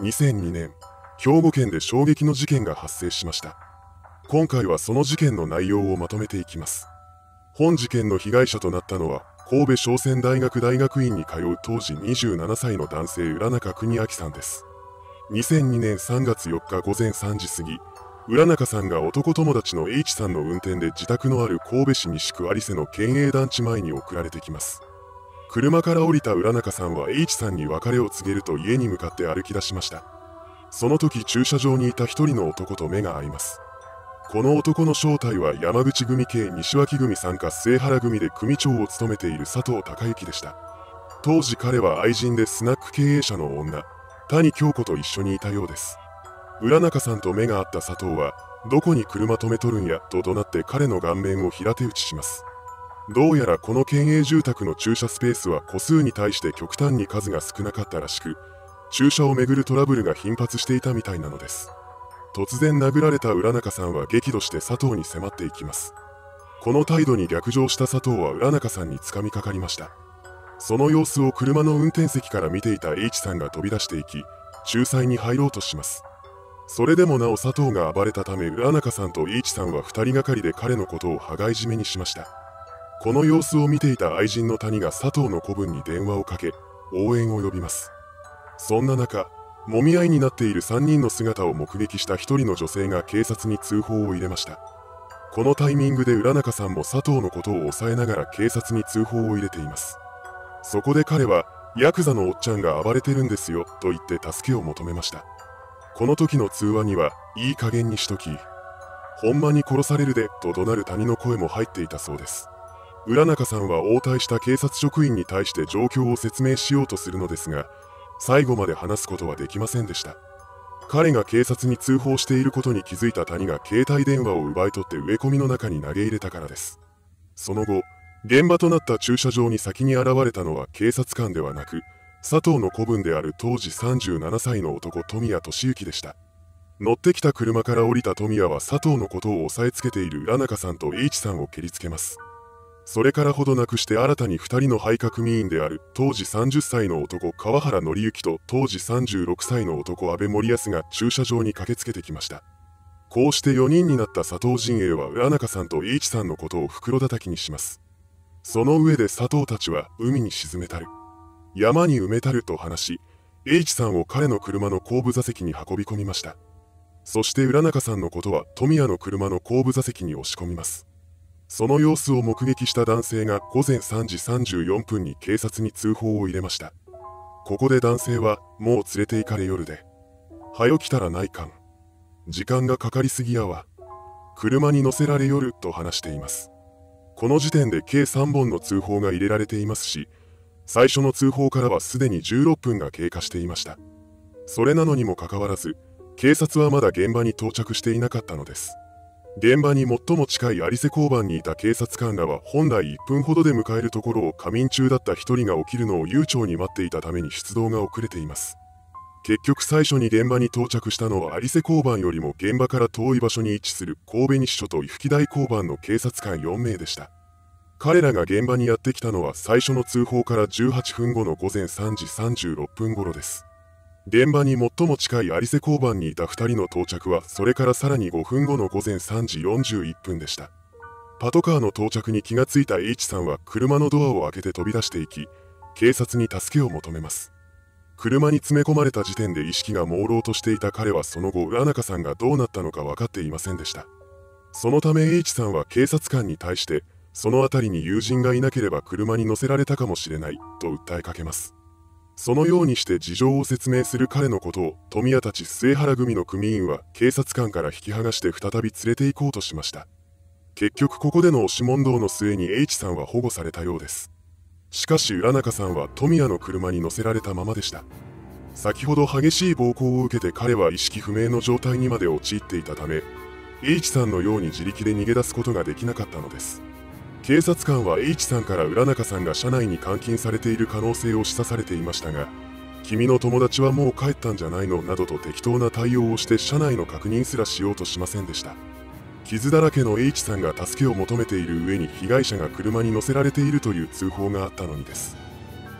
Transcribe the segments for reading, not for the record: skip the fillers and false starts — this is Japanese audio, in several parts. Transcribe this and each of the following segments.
2002年、兵庫県で衝撃の事件が発生しました。今回はその事件の内容をまとめていきます。本事件の被害者となったのは、神戸商船大学大学院に通う当時27歳の男性浦中邦明さんです。2002年3月4日午前3時過ぎ、浦中さんが男友達の H さんの運転で自宅のある神戸市西区有瀬の県営団地前に送られてきます。車から降りた浦中さんは H さんに別れを告げると家に向かって歩き出しました。その時駐車場にいた一人の男と目が合います。この男の正体は山口組系西脇組傘下末原組で組長を務めている佐藤孝之でした。当時彼は愛人でスナック経営者の女、谷京子と一緒にいたようです。浦中さんと目が合った佐藤は、どこに車止めとるんやと怒鳴って彼の顔面を平手打ちします。どうやらこの県営住宅の駐車スペースは戸数に対して極端に数が少なかったらしく、駐車をめぐるトラブルが頻発していたみたいなのです。突然殴られた浦中さんは激怒して佐藤に迫っていきます。この態度に逆上した佐藤は浦中さんに掴みかかりました。その様子を車の運転席から見ていた H さんが飛び出していき、仲裁に入ろうとします。それでもなお佐藤が暴れたため浦中さんと H さんは2人がかりで彼のことを羽交い締めにしました。この様子を見ていた愛人の谷が佐藤の子分に電話をかけ、応援を呼びます。そんな中、揉み合いになっている3人の姿を目撃した1人の女性が警察に通報を入れました。このタイミングで浦中さんも佐藤のことを抑えながら警察に通報を入れています。そこで彼は、ヤクザのおっちゃんが暴れてるんですよと言って助けを求めました。この時の通話には、いい加減にしとき、ほんまに殺されるでと怒鳴る谷の声も入っていたそうです。浦中さんは応対した警察職員に対して状況を説明しようとするのですが、最後まで話すことはできませんでした。彼が警察に通報していることに気づいた谷が携帯電話を奪い取って植え込みの中に投げ入れたからです。その後、現場となった駐車場に先に現れたのは警察官ではなく、佐藤の子分である当時37歳の男富谷敏之でした。乗ってきた車から降りた富谷は佐藤のことを押さえつけている浦中さんと H さんを蹴りつけます。それからほどなくして新たに2人の配下組員である当時30歳の男川原紀之と当時36歳の男阿部森康が駐車場に駆けつけてきました。こうして4人になった佐藤陣営は浦中さんと H さんのことを袋叩きにします。その上で佐藤たちは海に沈めたる、山に埋めたると話し、H さんを彼の車の後部座席に運び込みました。そして浦中さんのことは富谷の車の後部座席に押し込みます。その様子を目撃した男性が午前3時34分に警察に通報を入れました。ここで男性は、もう連れて行かれよるで。はよ来たらないかん。時間がかかりすぎやわ。車に乗せられよると話しています。この時点で計3本の通報が入れられていますし、最初の通報からはすでに16分が経過していました。それなのにもかかわらず、警察はまだ現場に到着していなかったのです。現場に最も近い有瀬交番にいた警察官らは本来1分ほどで迎えるところを仮眠中だった1人が起きるのを悠長に待っていたために出動が遅れています。結局最初に現場に到着したのは有瀬交番よりも現場から遠い場所に位置する神戸西署と伊吹台交番の警察官4名でした。彼らが現場にやってきたのは最初の通報から18分後の午前3時36分頃です。現場に最も近い有瀬交番にいた2人の到着はそれからさらに5分後の午前3時41分でした。パトカーの到着に気がついた H さんは車のドアを開けて飛び出していき、警察に助けを求めます。車に詰め込まれた時点で意識が朦朧としていた彼はその後浦中さんがどうなったのか分かっていませんでした。そのため H さんは警察官に対してその辺りに友人がいなければ車に乗せられたかもしれないと訴えかけます。そのようにして事情を説明する彼のことを富谷たち末原組の組員は警察官から引き剥がして再び連れて行こうとしました。結局ここでの押し問答の末に H さんは保護されたようです。しかし浦中さんは富谷の車に乗せられたままでした。先ほど激しい暴行を受けて彼は意識不明の状態にまで陥っていたため H さんのように自力で逃げ出すことができなかったのです。警察官は H さんから浦中さんが車内に監禁されている可能性を示唆されていましたが、君の友達はもう帰ったんじゃないのなどと適当な対応をして車内の確認すらしようとしませんでした。傷だらけの H さんが助けを求めている上に被害者が車に乗せられているという通報があったのにです。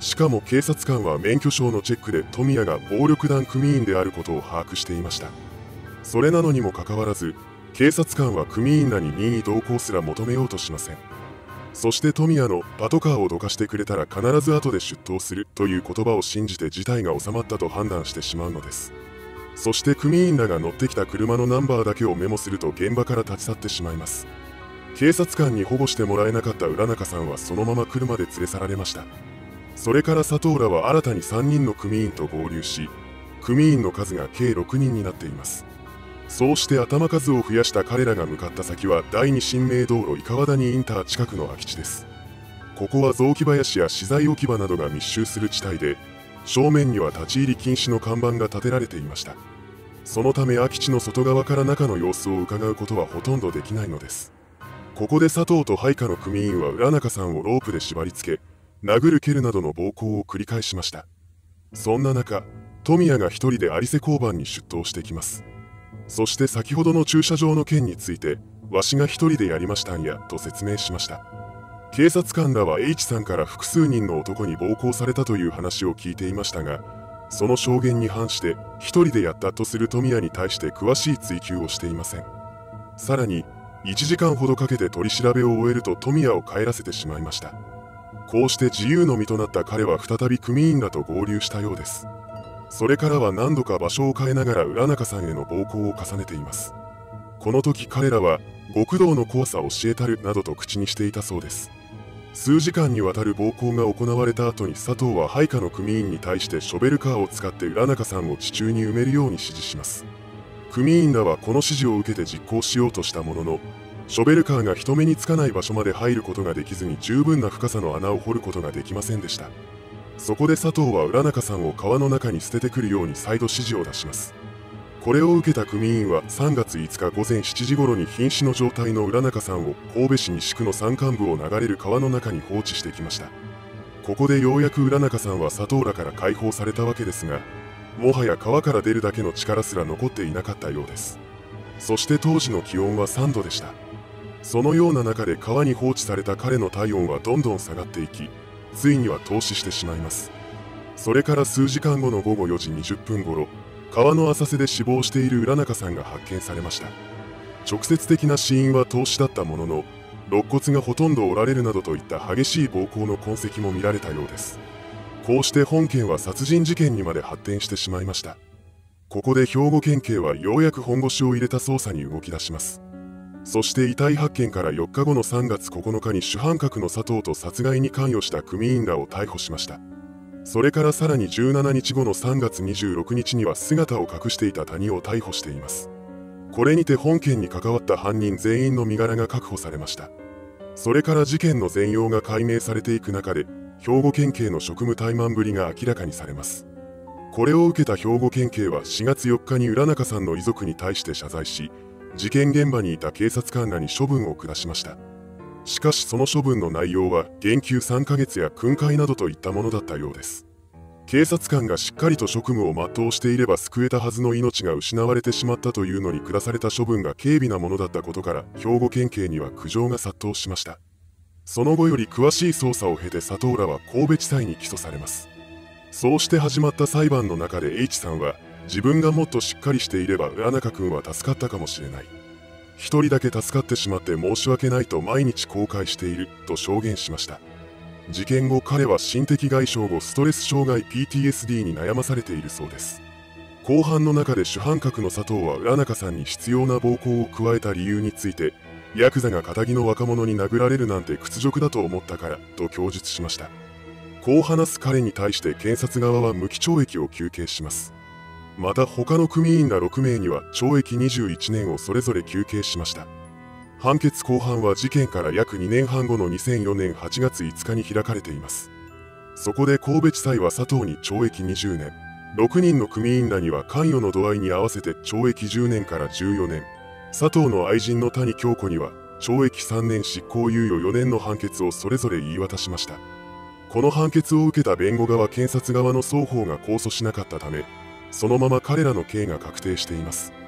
しかも警察官は免許証のチェックで富谷が暴力団組員であることを把握していました。それなのにもかかわらず、警察官は組員らに任意同行すら求めようとしません。そして富谷のパトカーをどかしてくれたら必ず後で出頭するという言葉を信じて事態が収まったと判断してしまうのです。そして組員らが乗ってきた車のナンバーだけをメモすると現場から立ち去ってしまいます。警察官に保護してもらえなかった浦中さんはそのまま車で連れ去られました。それから佐藤らは新たに3人の組員と合流し、組員の数が計6人になっています。そうして頭数を増やした彼らが向かった先は第二新名道路伊川谷インター近くの空き地です。ここは雑木林や資材置き場などが密集する地帯で、正面には立ち入り禁止の看板が立てられていました。そのため空き地の外側から中の様子を伺うことはほとんどできないのです。ここで佐藤と配下の組員は浦中さんをロープで縛り付け、殴る蹴るなどの暴行を繰り返しました。そんな中、富谷が一人で有瀬交番に出頭してきます。そして先ほどの駐車場の件について、わしが一人でやりましたんや、と説明しました。警察官らは H さんから複数人の男に暴行されたという話を聞いていましたが、その証言に反して一人でやったとする富谷に対して詳しい追及をしていません。さらに、1時間ほどかけて取り調べを終えると富谷を帰らせてしまいました。こうして自由の身となった彼は再び組員らと合流したようです。それからは何度か場所を変えながら浦中さんへの暴行を重ねています。この時彼らは極道の怖さを教えたるなどと口にしていたそうです。数時間にわたる暴行が行われた後に佐藤は配下の組員に対してショベルカーを使って浦中さんを地中に埋めるように指示します。組員らはこの指示を受けて実行しようとしたものの、ショベルカーが人目につかない場所まで入ることができずに十分な深さの穴を掘ることができませんでした。そこで佐藤は浦中さんを川の中に捨ててくるように再度指示を出します。これを受けた組員は3月5日午前7時頃に瀕死の状態の浦中さんを神戸市西区の山間部を流れる川の中に放置してきました。ここでようやく浦中さんは佐藤らから解放されたわけですが、もはや川から出るだけの力すら残っていなかったようです。そして当時の気温は3度でした。そのような中で川に放置された彼の体温はどんどん下がっていき、ついには凍死してしまいます。それから数時間後の午後4時20分頃、川の浅瀬で死亡している浦中さんが発見されました。直接的な死因は凍死だったものの、肋骨がほとんど折られるなどといった激しい暴行の痕跡も見られたようです。こうして本件は殺人事件にまで発展してしまいました。ここで兵庫県警はようやく本腰を入れた捜査に動き出します。そして遺体発見から4日後の3月9日に主犯格の佐藤と殺害に関与した組員らを逮捕しました。それからさらに17日後の3月26日には姿を隠していた谷を逮捕しています。これにて本件に関わった犯人全員の身柄が確保されました。それから事件の全容が解明されていく中で、兵庫県警の職務怠慢ぶりが明らかにされます。これを受けた兵庫県警は4月4日に浦中さんの遺族に対して謝罪し、事件現場にいた警察官らに処分を下しました。しかしその処分の内容は減給3ヶ月や訓戒などといったものだったようです。警察官がしっかりと職務を全うしていれば救えたはずの命が失われてしまったというのに下された処分が軽微なものだったことから兵庫県警には苦情が殺到しました。その後より詳しい捜査を経て佐藤らは神戸地裁に起訴されます。そうして始まった裁判の中で H さんは自分がもっとしっかりしていれば浦中君は助かったかもしれない。一人だけ助かってしまって申し訳ないと毎日後悔していると証言しました。事件後彼は心的外傷後ストレス障害 PTSD に悩まされているそうです。公判の中で主犯格の佐藤は浦中さんに執拗な暴行を加えた理由について、ヤクザが堅気の若者に殴られるなんて屈辱だと思ったからと供述しました。こう話す彼に対して検察側は無期懲役を求刑します。また他の組員ら6名には懲役21年をそれぞれ求刑しました。判決公判は事件から約2年半後の2004年8月5日に開かれています。そこで神戸地裁は佐藤に懲役20年、6人の組員らには関与の度合いに合わせて懲役10年から14年、佐藤の愛人の谷京子には懲役3年執行猶予4年の判決をそれぞれ言い渡しました。この判決を受けた弁護側検察側の双方が控訴しなかったため、そのまま彼らの刑が確定しています。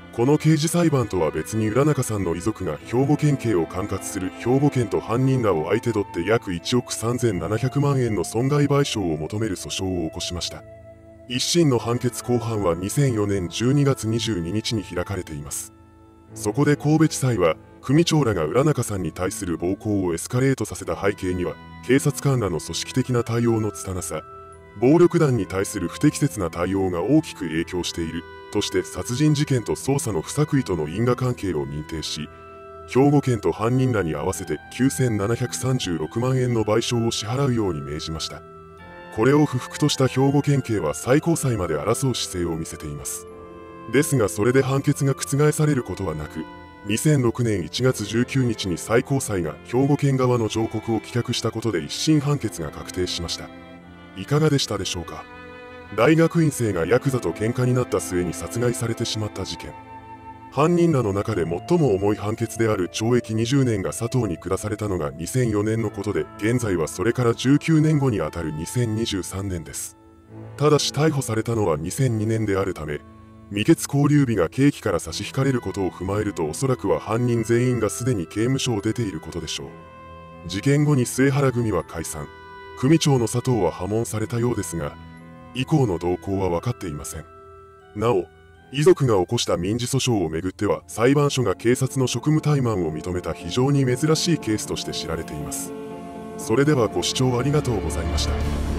この刑事裁判とは別に浦中さんの遺族が兵庫県警を管轄する兵庫県と犯人らを相手取って約1億3700万円の損害賠償を求める訴訟を起こしました。一審の判決公判は2004年12月22日に開かれています。そこで神戸地裁は、組長らが浦中さんに対する暴行をエスカレートさせた背景には、警察官らの組織的な対応の拙さ、暴力団に対する不適切な対応が大きく影響しているとして殺人事件と捜査の不作為との因果関係を認定し、兵庫県と犯人らに合わせて9736万円の賠償を支払うように命じました。これを不服とした兵庫県警は最高裁まで争う姿勢を見せています。ですがそれで判決が覆されることはなく、2006年1月19日に最高裁が兵庫県側の上告を棄却したことで一審判決が確定しました。いかがでしたでしょうか。大学院生がヤクザと喧嘩になった末に殺害されてしまった事件。犯人らの中で最も重い判決である懲役20年が佐藤に下されたのが2004年のことで、現在はそれから19年後にあたる2023年です。ただし逮捕されたのは2002年であるため、未決勾留日が刑期から差し引かれることを踏まえると、おそらくは犯人全員がすでに刑務所を出ていることでしょう。事件後に末原組は解散、組長の佐藤は破門されたようですが、以降の動向は分かっていません。なお、遺族が起こした民事訴訟をめぐっては、裁判所が警察の職務怠慢を認めた非常に珍しいケースとして知られています。それではご視聴ありがとうございました。